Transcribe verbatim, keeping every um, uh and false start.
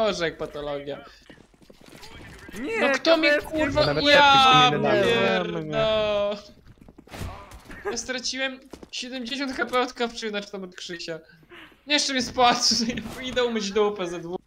gorzej jak patologia. Nie, No kto mi kamerski. kurwa... Nawet Ja lepiej się nie pierdolę. Ja straciłem siedemdziesiąt H P od kawczyna, czy tam od Krzysia. Jeszcze mnie spłacz, idę umyć dupę ze dwóch.